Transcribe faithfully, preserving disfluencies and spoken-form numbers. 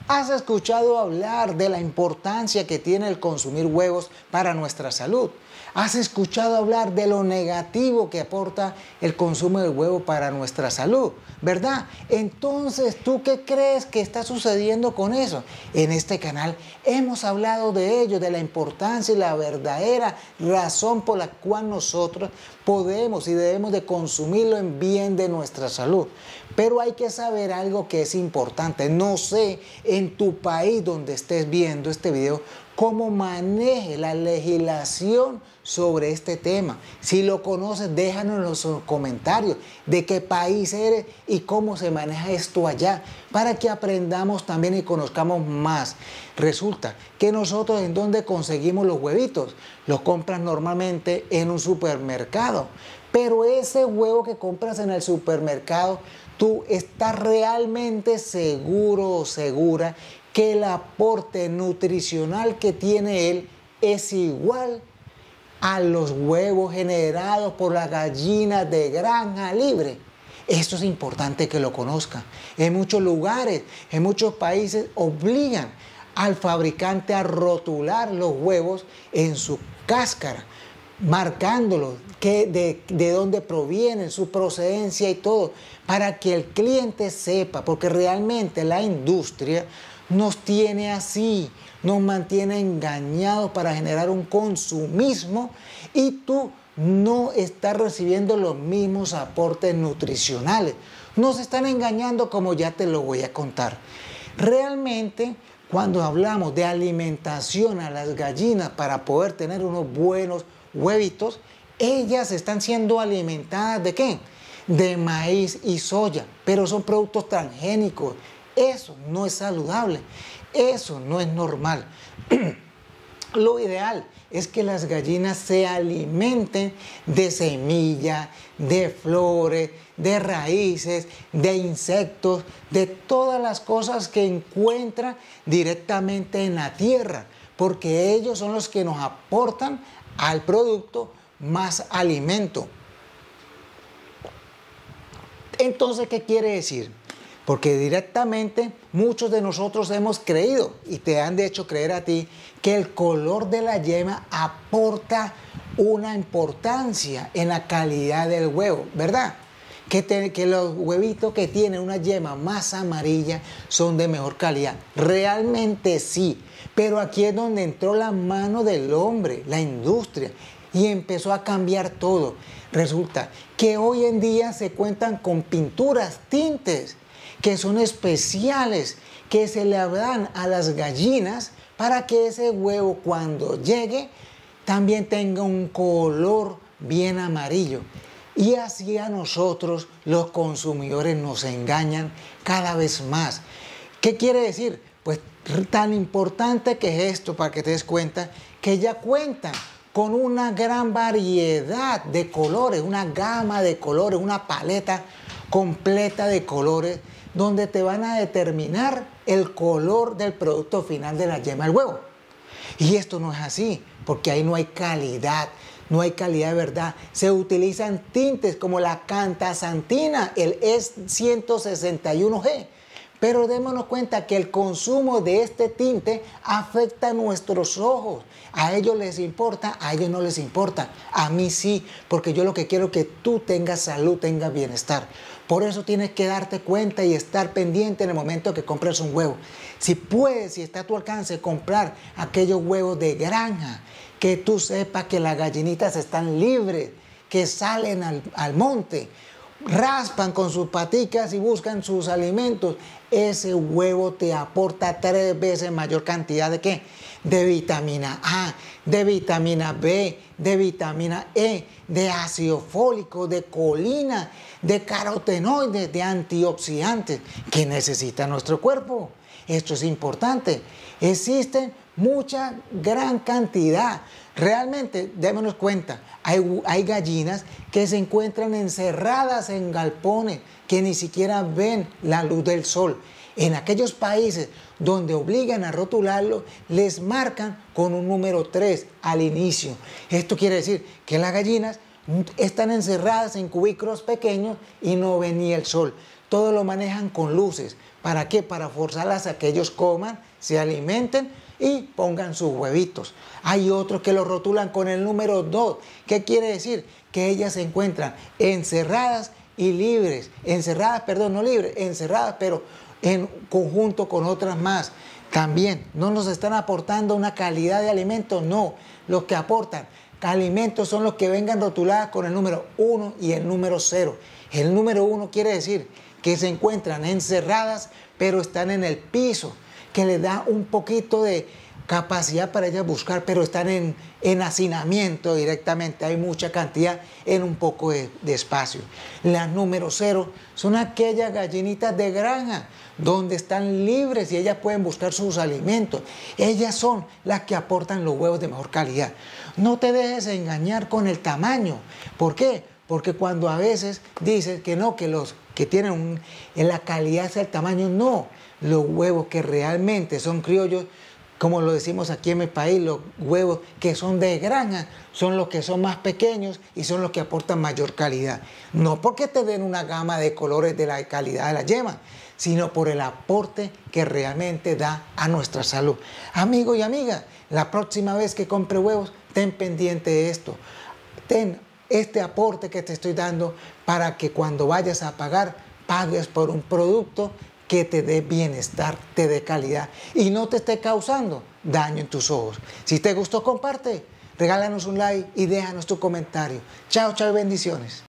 ¿Has escuchado hablar de la importancia que tiene el consumir huevos para nuestra salud? ¿Has escuchado hablar de lo negativo que aporta el consumo de huevo para nuestra salud? ¿Verdad? Entonces, ¿tú qué crees que está sucediendo con eso? En este canal hemos hablado de ello, de la importancia y la verdadera razón por la cual nosotros podemos y debemos de consumirlo en bien de nuestra salud. Pero hay que saber algo que es importante. No sé en tu país donde estés viendo este video cómo maneje la legislación sobre este tema. Si lo conoces, déjanos en los comentarios de qué país eres y cómo se maneja esto allá, para que aprendamos también y conozcamos más. Resulta que nosotros, ¿en dónde conseguimos los huevitos? Los compras normalmente en un supermercado, pero ese huevo que compras en el supermercado, tú estás realmente seguro o segura que el aporte nutricional que tiene él es igual a los huevos generados por las gallinas de granja libre. Esto es importante que lo conozcan. En muchos lugares, en muchos países, obligan al fabricante a rotular los huevos en su cáscara, marcándolos, que de, de dónde provienen, su procedencia y todo, para que el cliente sepa, porque realmente la industria nos tiene así, nos mantiene engañados para generar un consumismo y tú no estás recibiendo los mismos aportes nutricionales. Nos están engañando, como ya te lo voy a contar. Realmente, cuando hablamos de alimentación a las gallinas para poder tener unos buenos huevitos, ellas están siendo alimentadas ¿de qué? De maíz y soya, pero son productos transgénicos. Eso no es saludable, eso no es normal. Lo ideal es que las gallinas se alimenten de semillas, de flores, de raíces, de insectos, de todas las cosas que encuentran directamente en la tierra, porque ellos son los que nos aportan al producto más alimento. Entonces, ¿qué quiere decir? Porque directamente muchos de nosotros hemos creído y te han de hecho creer a ti que el color de la yema aporta una importancia en la calidad del huevo, ¿verdad? Que, te, que los huevitos que tienen una yema más amarilla son de mejor calidad. Realmente sí, pero aquí es donde entró la mano del hombre, la industria, y empezó a cambiar todo. Resulta que hoy en día se cuentan con pinturas, tintes, que son especiales, que se le dan a las gallinas para que ese huevo cuando llegue también tenga un color bien amarillo. Y así a nosotros los consumidores nos engañan cada vez más. ¿Qué quiere decir? Pues tan importante que es esto, para que te des cuenta, que ya cuentan con una gran variedad de colores, una gama de colores, una paleta completa de colores, donde te van a determinar el color del producto final de la yema del huevo. Y esto no es así, porque ahí no hay calidad, no hay calidad de verdad. Se utilizan tintes como la cantasantina, el E ciento sesenta y uno G. Pero démonos cuenta que el consumo de este tinte afecta a nuestros ojos. A ellos les importa, a ellos no les importa. A mí sí, porque yo lo que quiero es que tú tengas salud, tengas bienestar. Por eso tienes que darte cuenta y estar pendiente en el momento que compres un huevo. Si puedes, si está a tu alcance, comprar aquellos huevos de granja, que tú sepas que las gallinitas están libres, que salen al, al monte, raspan con sus paticas y buscan sus alimentos. Ese huevo te aporta tres veces mayor cantidad de ¿qué? De vitamina A, de vitamina B, de vitamina E, de ácido fólico, de colina, de carotenoides, de antioxidantes que necesita nuestro cuerpo. Esto es importante. Existen mucha, gran cantidad. Realmente, démonos cuenta, hay, hay gallinas que se encuentran encerradas en galpones que ni siquiera ven la luz del sol. En aquellos países donde obligan a rotularlo, les marcan con un número tres al inicio. Esto quiere decir que las gallinas están encerradas en cubículos pequeños y no ven ni el sol. Todo lo manejan con luces ¿Para qué? Para forzarlas a que ellos coman, se alimenten y pongan sus huevitos. Hay otros que lo rotulan con el número dos. ¿Qué quiere decir? Que ellas se encuentran encerradas y libres. Encerradas, perdón, no libres, encerradas, pero en conjunto con otras más. También no nos están aportando una calidad de alimentos, no. Los que aportan alimentos son los que vengan rotuladas con el número uno y el número cero. El número uno quiere decir que se encuentran encerradas, pero están en el piso, que les da un poquito de capacidad para ellas buscar, pero están en, en hacinamiento directamente. Hay mucha cantidad en un poco de, de espacio. Las número cero son aquellas gallinitas de granja, donde están libres y ellas pueden buscar sus alimentos. Ellas son las que aportan los huevos de mejor calidad. No te dejes engañar con el tamaño. ¿Por qué? Porque cuando a veces dices que no, que los que tienen un, en la calidad es el tamaño, no. Los huevos que realmente son criollos, como lo decimos aquí en mi país, los huevos que son de granja son los que son más pequeños y son los que aportan mayor calidad. No porque te den una gama de colores de la calidad de la yema, sino por el aporte que realmente da a nuestra salud. Amigo y amiga, la próxima vez que compre huevos, ten pendiente de esto. Ten este aporte que te estoy dando para que cuando vayas a pagar, pagues por un producto que te dé bienestar, te dé calidad y no te esté causando daño en tus ojos. Si te gustó, comparte, regálanos un like y déjanos tu comentario. Chao, chao y bendiciones.